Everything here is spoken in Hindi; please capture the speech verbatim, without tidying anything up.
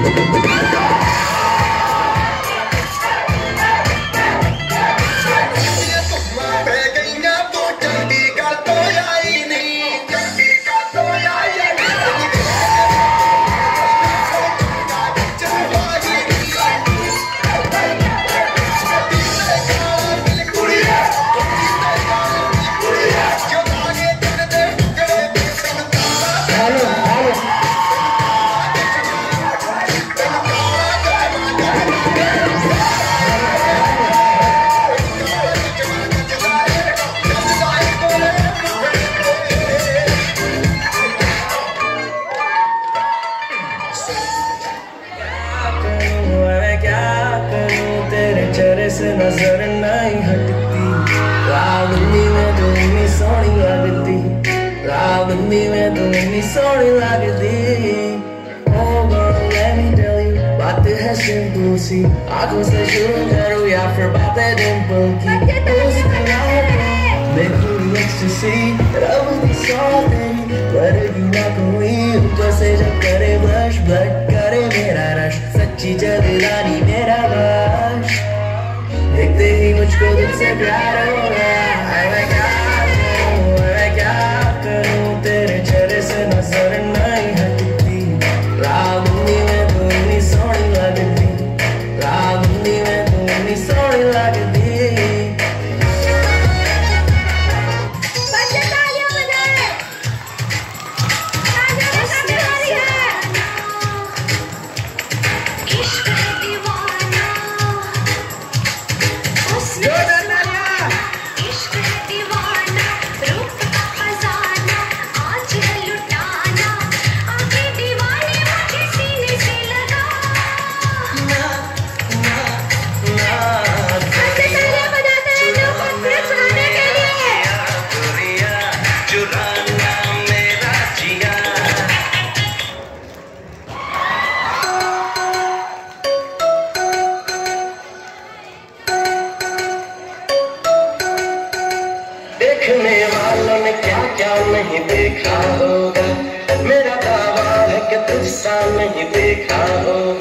से नजर नहीं हटती, रावनी में तू इतनी सोहनी लगती, रावनी में तू इतनी सोहनी लगती। Oh girl, let me tell you, बात है सिंपल सी, आंखों से शुरू करूँ या फिर बातें डिंपल की। मैं पूरी ecstasy, रब दी सौ तेरी, करेगी ना कोई ऊपर से जब करे blush, blood करे मेरा रश, सच्ची जवानी मेरा बश, देखते ही मुझको तुझसे प्यार हो गया। मैं क्या करूं, मैं क्या करूं, तेरे चेहरे से नजर नहीं हटती, रावनी में तू इतनी सोहनी लगती, रावनी में तू इतनी सोहनी लगती। देखने वालों ने क्या क्या नहीं देखा होगा, मेरा दावा है कि तुझ सा नहीं देखा होगा।